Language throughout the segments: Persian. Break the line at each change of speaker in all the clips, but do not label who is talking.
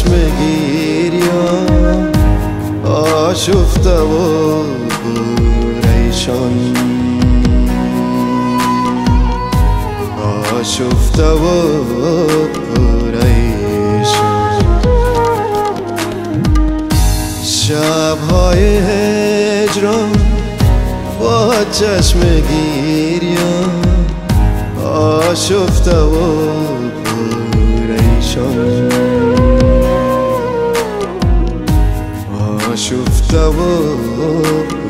چشم گریان آشفته و پریشان، آشفته و پریشان. شب‌های هجران با چشم گریان آشفته و پریشان، آشفته و پریشان.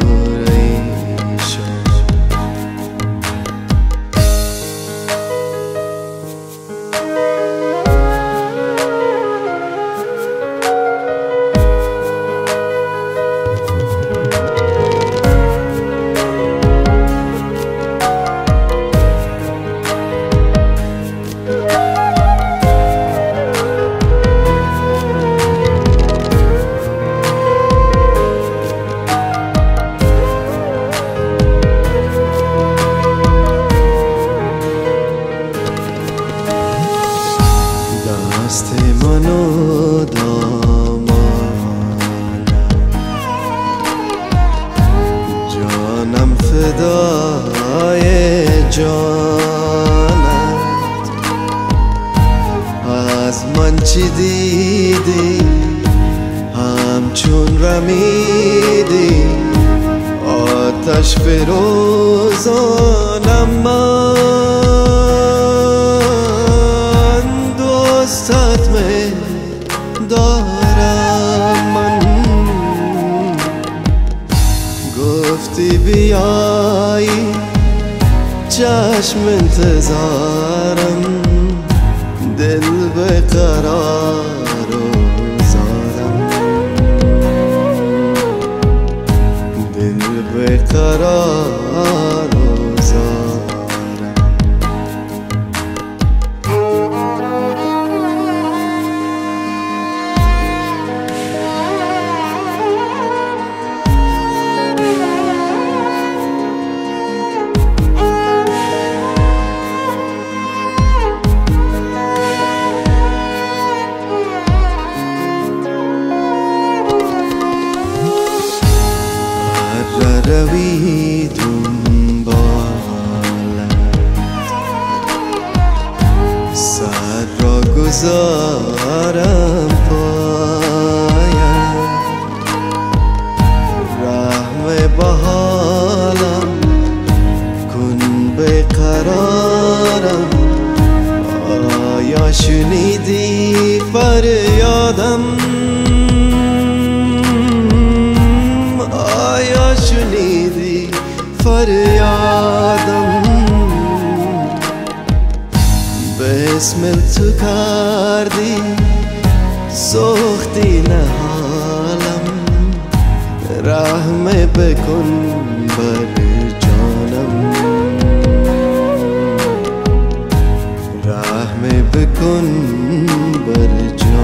دست منو دامانم، جانم فدای جانت. از من چی دیدی همچون رمیدی، آتش فروزانم من. دوستت می دارم من، گفتی بیایی چشم انتظارم، دل به قرار زارم، دل به قرار زارم. روی دنبالت سر را گذارم پایم، رحم به حالم کن بقرارم. آیا شنیدی فریادم، آیا شنیدی فریادم؟ بسمل تو کردی سوختی نهالم، رحم بکن بر جانم، رحم بکن بر جانم.